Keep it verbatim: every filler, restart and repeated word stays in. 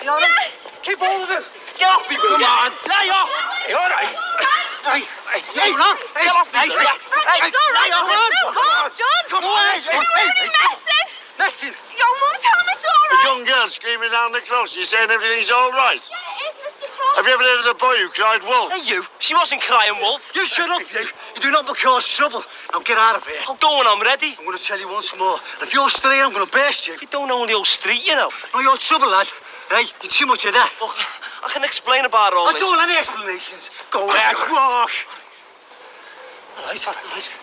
You all right? Keep hold of him. Get off me, Come on. Lay off. Hey, all right. Hey, hey, Hey, on. Hey, get off me, Hey, Bill. hey, Hey, It's all right. lay off. There's no harm, John. Come on. You're only messing. Messing. Yo, Mum, tell him it's all The right. young girl screaming down the close. You're saying everything's all right. Yeah, it is, Mister Cross. Have you ever heard of the boy who cried wolf? Hey, you. She wasn't crying wolf. You shut up, you. You do not cause trouble. Now get out of here. I'll go when I'm ready. I'm going to tell you once more. If you're still here, I'm going to burst you. You don't know the old street, you know. No, you're trouble, lad. Hey, you're too much of that. Look, I can explain about all I this. don't want any explanations. Go ahead, walk. All right, all right.